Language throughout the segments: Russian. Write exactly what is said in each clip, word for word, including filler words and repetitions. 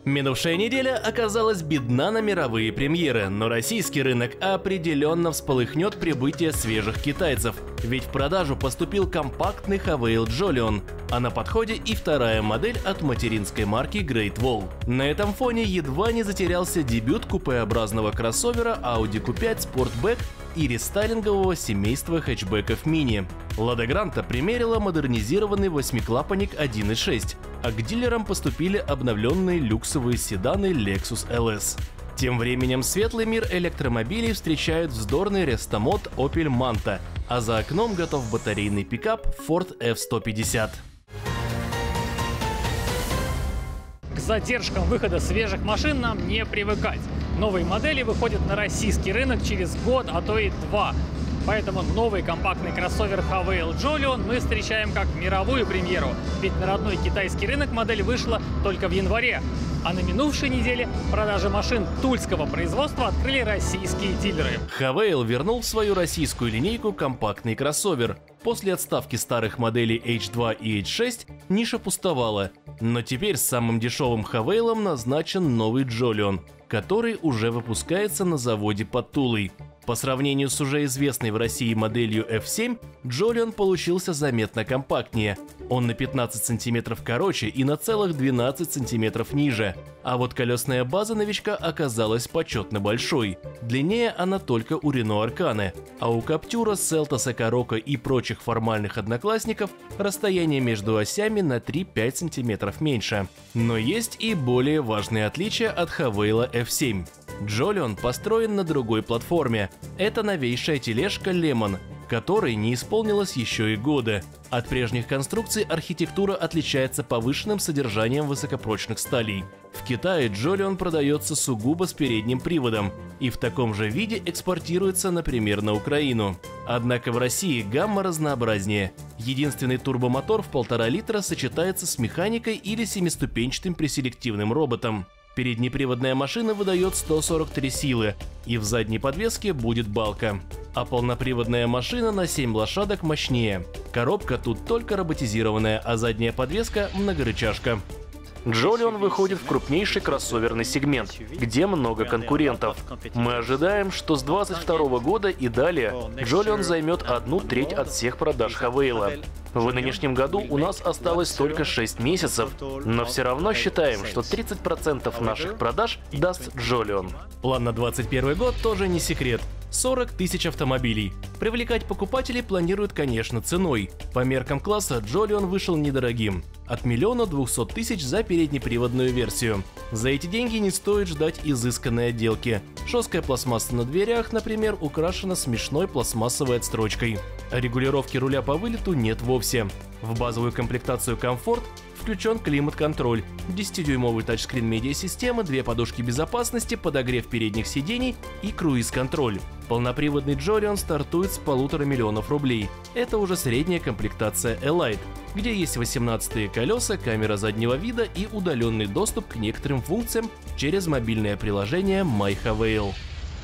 Минувшая неделя оказалась бедна на мировые премьеры, но российский рынок определенно всполыхнет прибытие свежих китайцев. Ведь в продажу поступил компактный Havail Jolion, а на подходе и вторая модель от материнской марки Great Wall. На этом фоне едва не затерялся дебют купеобразного кроссовера Audi кью пять Sportback и рестайлингового семейства хэтчбеков Mini. Lada Granta примерила модернизированный восьмиклапанник один и шесть, а к дилерам поступили обновленные люксовые седаны Lexus эл эс. Тем временем светлый мир электромобилей встречает вздорный рестомод Opel Manta, а за окном готов батарейный пикап Ford эф сто пятьдесят. К задержкам выхода свежих машин нам не привыкать. Новые модели выходят на российский рынок через год, а то и два. Поэтому новый компактный кроссовер Havail Jolion мы встречаем как мировую премьеру. Ведь на родной китайский рынок модель вышла только в январе. А на минувшей неделе продажи машин тульского производства открыли российские дилеры. Havail вернул в свою российскую линейку компактный кроссовер. После отставки старых моделей эйч два и эйч шесть ниша пустовала. Но теперь с самым дешевым Havail назначен новый Jolion, который уже выпускается на заводе под Тулой. По сравнению с уже известной в России моделью эф семь, Jolion получился заметно компактнее. Он на пятнадцать сантиметров короче и на целых двенадцать сантиметров ниже. А вот колесная база новичка оказалась почетно большой. Длиннее она только у Renault Arcane, а у Captura, Seltos, Karoqa и прочих формальных одноклассников расстояние между осями на три-пять сантиметров меньше. Но есть и более важные отличия от Havail эф семь. Jolion построен на другой платформе. Это новейшая тележка Lemon, которой не исполнилось еще и года. От прежних конструкций архитектура отличается повышенным содержанием высокопрочных сталей. В Китае Jolion продается сугубо с передним приводом и в таком же виде экспортируется, например, на Украину. Однако в России гамма разнообразнее. Единственный турбомотор в полтора литра сочетается с механикой или семиступенчатым преселективным роботом. Переднеприводная машина выдает сто сорок три силы, и в задней подвеске будет балка. А полноприводная машина на семь лошадок мощнее. Коробка тут только роботизированная, а задняя подвеска многорычажка. Jolion выходит в крупнейший кроссоверный сегмент, где много конкурентов. Мы ожидаем, что с двадцать второго года и далее Jolion займет одну треть от всех продаж Havail. В нынешнем году у нас осталось только шесть месяцев, но все равно считаем, что тридцать процентов наших продаж даст Jolion. План на двадцать первый год тоже не секрет. сорок тысяч автомобилей. Привлекать покупателей планируют, конечно, ценой. По меркам класса Jolion вышел недорогим. От миллиона двухсот тысяч за переднеприводную версию. За эти деньги не стоит ждать изысканной отделки. Жесткая пластмасса на дверях, например, украшена смешной пластмассовой отстрочкой. А регулировки руля по вылету нет вовсе. В базовую комплектацию комфорт включен климат-контроль, десятидюймовый тачскрин медиасистемы, две подушки безопасности, подогрев передних сидений и круиз-контроль. Полноприводный Jolion стартует с полутора миллионов рублей. Это уже средняя комплектация Elite, где есть восемнадцатые колеса, камера заднего вида и удаленный доступ к некоторым функциям через мобильное приложение My Havail.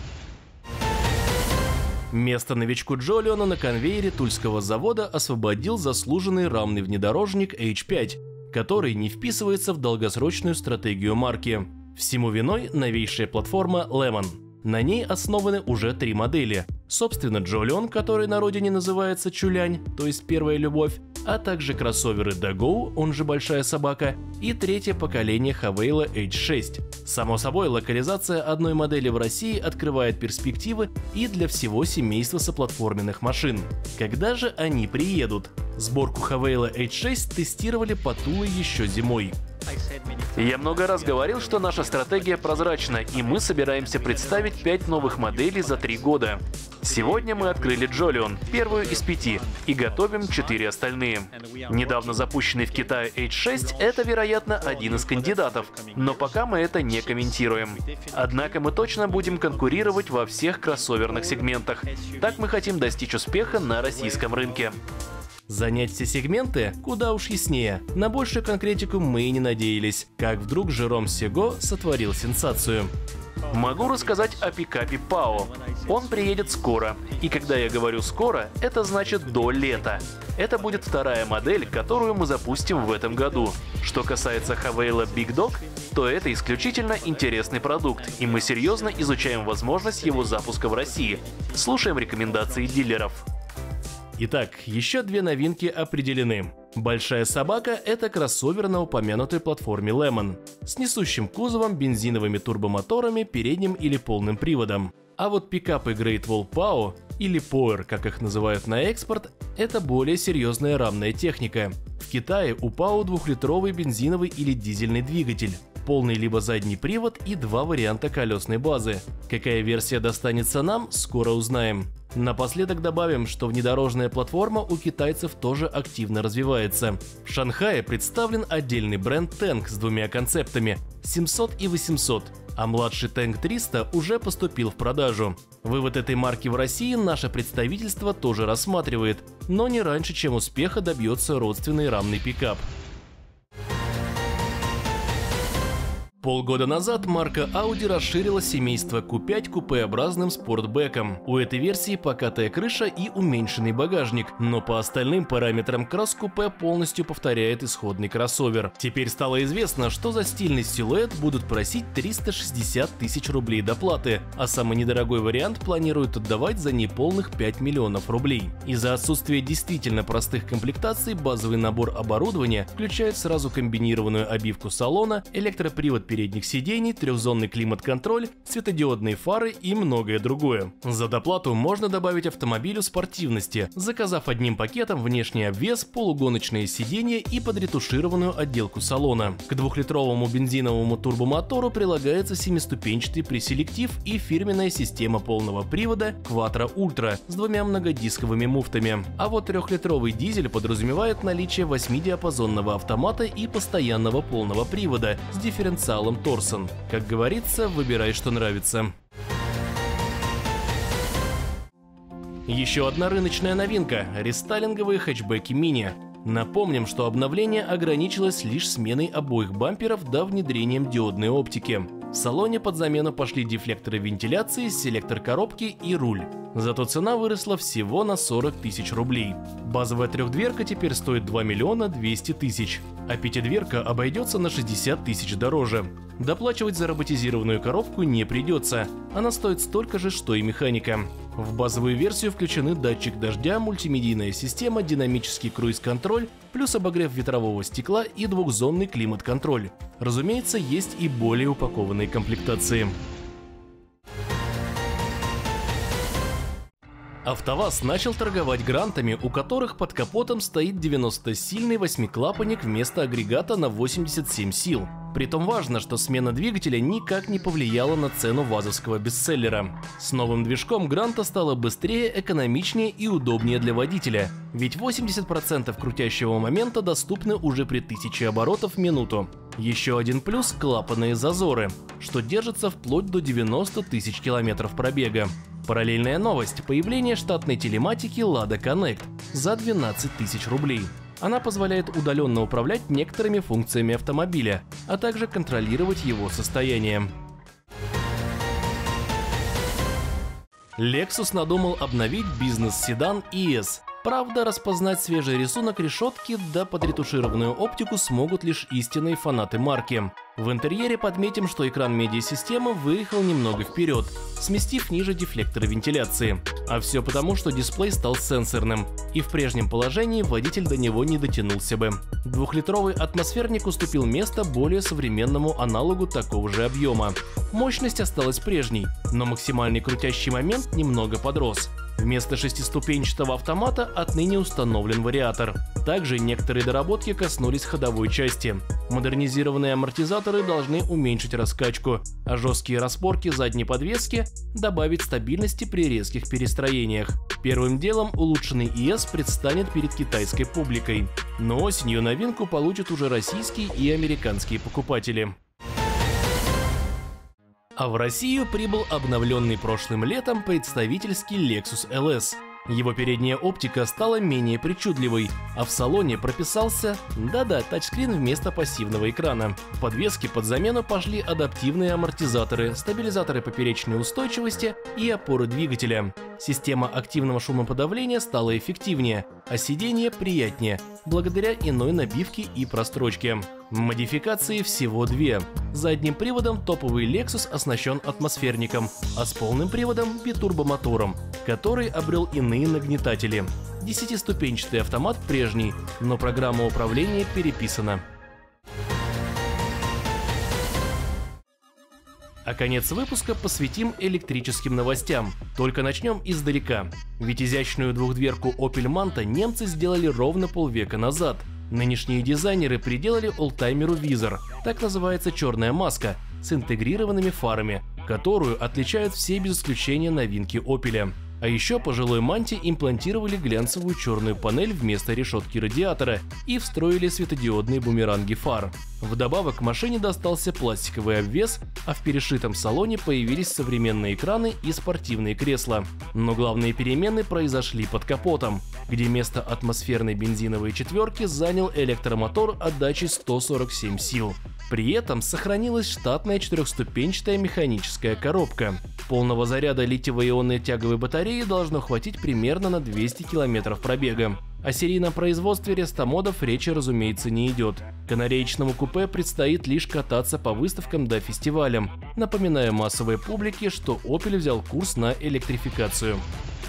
Место новичку Jolion на конвейере тульского завода освободил заслуженный рамный внедорожник эйч пять, который не вписывается в долгосрочную стратегию марки. Всему виной новейшая платформа Lemon. На ней основаны уже три модели. Собственно, Jolion, который на родине называется Чулянь, то есть первая любовь, а также кроссоверы Doggo, он же Большая собака, и третье поколение Havail эйч шесть. Само собой, локализация одной модели в России открывает перспективы и для всего семейства соплатформенных машин. Когда же они приедут? Сборку Havail эйч шесть тестировали под Тулой еще зимой. Я много раз говорил, что наша стратегия прозрачна, и мы собираемся представить пять новых моделей за три года. Сегодня мы открыли Jolion, первую из пяти, и готовим четыре остальные. Недавно запущенный в Китае эйч шесть – это, вероятно, один из кандидатов, но пока мы это не комментируем. Однако мы точно будем конкурировать во всех кроссоверных сегментах. Так мы хотим достичь успеха на российском рынке. Занять все сегменты? Куда уж яснее. На большую конкретику мы и не надеялись, как вдруг Жером Сего сотворил сенсацию. Могу рассказать о пикапе Пао. Он приедет скоро. И когда я говорю «скоро», это значит до лета. Это будет вторая модель, которую мы запустим в этом году. Что касается Хавейла Big Dog, то это исключительно интересный продукт, и мы серьезно изучаем возможность его запуска в России. Слушаем рекомендации дилеров. Итак, еще две новинки определены. Большая собака – это кроссовер на упомянутой платформе Lemon с несущим кузовом, бензиновыми турбомоторами, передним или полным приводом. А вот пикапы Great Wall Pao, или Power, как их называют на экспорт, это более серьезная рамная техника. В Китае у Pao двухлитровый бензиновый или дизельный двигатель, полный либо задний привод и два варианта колесной базы. Какая версия достанется нам, скоро узнаем. Напоследок добавим, что внедорожная платформа у китайцев тоже активно развивается. В Шанхае представлен отдельный бренд Tank с двумя концептами – семьсот и восемьсот, а младший Tank триста уже поступил в продажу. Вывод этой марки в России наше представительство тоже рассматривает, но не раньше, чем успеха добьется родственный рамный пикап. Полгода назад марка Audi расширила семейство кью пять купеобразным спортбэком. У этой версии покатая крыша и уменьшенный багажник, но по остальным параметрам кросс-купе полностью повторяет исходный кроссовер. Теперь стало известно, что за стильный силуэт будут просить триста шестьдесят тысяч рублей доплаты, а самый недорогой вариант планируют отдавать за неполных пять миллионов рублей. Из-за отсутствия действительно простых комплектаций базовый набор оборудования включает сразу комбинированную обивку салона, электропривод передних сидений, трехзонный климат-контроль, светодиодные фары и многое другое. За доплату можно добавить автомобилю спортивности, заказав одним пакетом внешний обвес, полугоночные сиденья и подретушированную отделку салона. К двухлитровому бензиновому турбомотору прилагается семиступенчатый преселектив и фирменная система полного привода Quattro Ultra с двумя многодисковыми муфтами. А вот трехлитровый дизель подразумевает наличие восьмидиапазонного автомата и постоянного полного привода с дифференциалом Торсон. Как говорится, выбирай, что нравится. Еще одна рыночная новинка – рестайлинговые хэтчбеки Mini. Напомним, что обновление ограничилось лишь сменой обоих бамперов да внедрением диодной оптики. В салоне под замену пошли дефлекторы вентиляции, селектор коробки и руль. Зато цена выросла всего на сорок тысяч рублей. Базовая трехдверка теперь стоит два миллиона двести тысяч, а пятидверка обойдется на шестьдесят тысяч дороже. Доплачивать за роботизированную коробку не придется, она стоит столько же, что и механика. В базовую версию включены датчик дождя, мультимедийная система, динамический круиз-контроль, плюс обогрев ветрового стекла и двухзонный климат-контроль. Разумеется, есть и более упакованные комплектации. АвтоВАЗ начал торговать грантами, у которых под капотом стоит девяностосильный восьмиклапанник вместо агрегата на восемьдесят семь сил. Притом важно, что смена двигателя никак не повлияла на цену вазовского бестселлера. С новым движком гранта стало быстрее, экономичнее и удобнее для водителя, ведь восемьдесят процентов крутящего момента доступны уже при тысяче оборотов в минуту. Еще один плюс – клапанные зазоры, что держится вплоть до девяноста тысяч километров пробега. Параллельная новость – появление штатной телематики Lada Connect за двенадцать тысяч рублей. Она позволяет удаленно управлять некоторыми функциями автомобиля, а также контролировать его состояние. Lexus надумал обновить бизнес-седан и эс. Правда, распознать свежий рисунок решетки да подретушированную оптику смогут лишь истинные фанаты марки. В интерьере подметим, что экран медиасистемы выехал немного вперед, сместив ниже дефлекторы вентиляции. А все потому, что дисплей стал сенсорным, и в прежнем положении водитель до него не дотянулся бы. Двухлитровый атмосферник уступил место более современному аналогу такого же объема. Мощность осталась прежней, но максимальный крутящий момент немного подрос. Вместо шестиступенчатого автомата отныне установлен вариатор. Также некоторые доработки коснулись ходовой части. Модернизированные амортизаторы должны уменьшить раскачку, а жесткие распорки задней подвески добавить стабильности при резких перестроениях. Первым делом улучшенный и эс предстанет перед китайской публикой, но осенью новинку получат уже российские и американские покупатели. А в Россию прибыл обновленный прошлым летом представительский Lexus эл эс. Его передняя оптика стала менее причудливой, а в салоне прописался, да-да, тачскрин вместо пассивного экрана. В подвеске под замену пошли адаптивные амортизаторы, стабилизаторы поперечной устойчивости и опоры двигателя. Система активного шумоподавления стала эффективнее, а сиденье приятнее, благодаря иной набивке и прострочке. Модификации всего две. Задним приводом топовый Lexus оснащен атмосферником, а с полным приводом – битурбомотором, который обрел иные нагнетатели. Десятиступенчатый автомат прежний, но программа управления переписана. А конец выпуска посвятим электрическим новостям. Только начнем издалека. Ведь изящную двухдверку Opel Manta немцы сделали ровно полвека назад. Нынешние дизайнеры приделали олдтаймеру визор, так называется черная маска, с интегрированными фарами, которую отличают все без исключения новинки Opel. А еще пожилой Манте имплантировали глянцевую черную панель вместо решетки радиатора и встроили светодиодные бумеранги фар. Вдобавок к машине достался пластиковый обвес, а в перешитом салоне появились современные экраны и спортивные кресла. Но главные перемены произошли под капотом, где место атмосферной бензиновой четверки занял электромотор отдачей сто сорок семь сил. При этом сохранилась штатная четырехступенчатая механическая коробка. Полного заряда литиево-ионной тяговой батареи должно хватить примерно на двести километров пробега. О серийном производстве рестомодов речи, разумеется, не идет. Канареечному купе предстоит лишь кататься по выставкам да фестивалям, напоминая массовой публике, что Opel взял курс на электрификацию.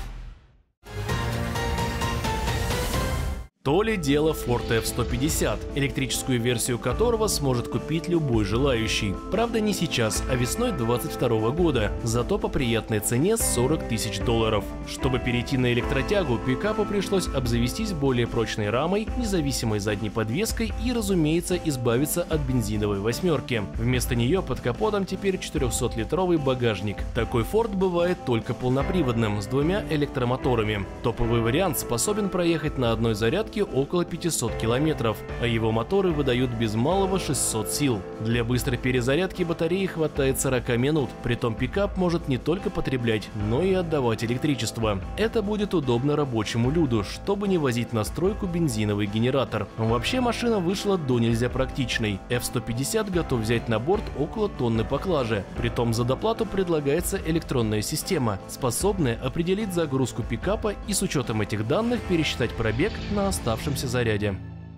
То ли дело Ford эф сто пятьдесят, электрическую версию которого сможет купить любой желающий. Правда, не сейчас, а весной двадцать второго года, зато по приятной цене сорок тысяч долларов. Чтобы перейти на электротягу, пикапу пришлось обзавестись более прочной рамой, независимой задней подвеской и, разумеется, избавиться от бензиновой восьмерки. Вместо нее под капотом теперь четырехсотлитровый багажник. Такой Ford бывает только полноприводным, с двумя электромоторами. Топовый вариант способен проехать на одной зарядке около пятисот километров, а его моторы выдают без малого шестьсот сил. Для быстрой перезарядки батареи хватает сорок минут, притом пикап может не только потреблять, но и отдавать электричество. Это будет удобно рабочему люду, чтобы не возить на стройку бензиновый генератор. Вообще машина вышла до нельзя практичной. эф сто пятьдесят готов взять на борт около тонны поклажи, притом за доплату предлагается электронная система, способная определить загрузку пикапа и с учетом этих данных пересчитать пробег на оставшемся заряде.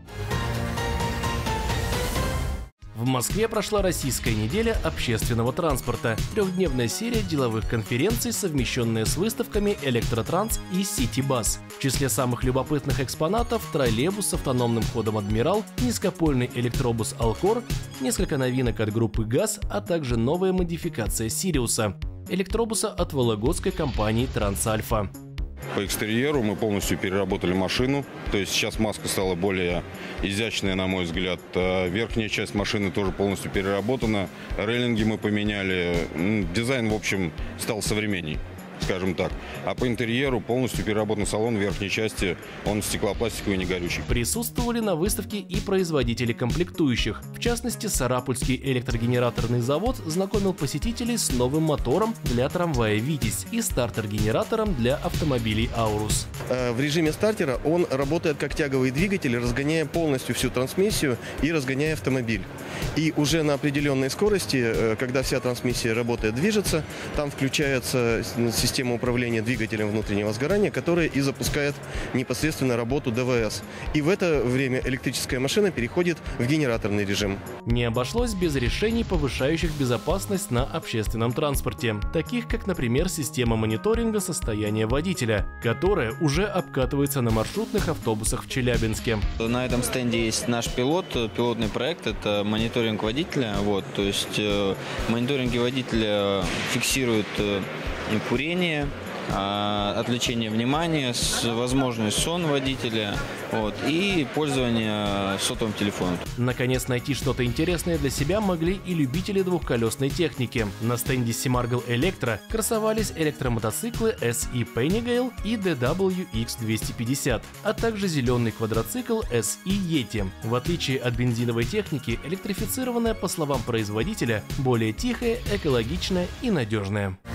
В Москве прошла российская неделя общественного транспорта, трехдневная серия деловых конференций, совмещенная с выставками Электротранс и Ситибас. В числе самых любопытных экспонатов троллейбус с автономным ходом «Адмирал», низкопольный электробус «Алкор», несколько новинок от группы ГАЗ, а также новая модификация «Сириуса» – электробуса от вологодской компании «Трансальфа». По экстерьеру мы полностью переработали машину, то есть сейчас маска стала более изящная, на мой взгляд. Верхняя часть машины тоже полностью переработана, рейлинги мы поменяли, дизайн, в общем, стал современней, скажем так. А по интерьеру полностью переработан салон в верхней части, он стеклопластиковый, не горючий. Присутствовали на выставке и производители комплектующих. В частности, Сарапульский электрогенераторный завод знакомил посетителей с новым мотором для трамвая «Витязь» и стартер-генератором для автомобилей «Аурус». В режиме стартера он работает как тяговый двигатель, разгоняя полностью всю трансмиссию и разгоняя автомобиль. И уже на определенной скорости, когда вся трансмиссия работает, движется, там включается система управления двигателем внутреннего сгорания, которая и запускает непосредственно работу ДВС. И в это время электрическая машина переходит в генераторный режим. Не обошлось без решений, повышающих безопасность на общественном транспорте, таких как, например, система мониторинга состояния водителя, которая уже обкатывается на маршрутных автобусах в Челябинске. На этом стенде есть наш пилот, пилотный проект, это мониторинг водителя. Вот, то есть э, мониторинги водителя фиксируют э, курение, отвлечение внимания, возможность сон водителя, вот, и пользование сотовым телефоном. Наконец, найти что-то интересное для себя могли и любители двухколесной техники. На стенде Semargl Electro красовались электромотоциклы эс и Panigale и ди дабл ю икс двести пятьдесят, а также зеленый квадроцикл эс и Yeti. В отличие от бензиновой техники, электрифицированная, по словам производителя, более тихая, экологичная и надежная.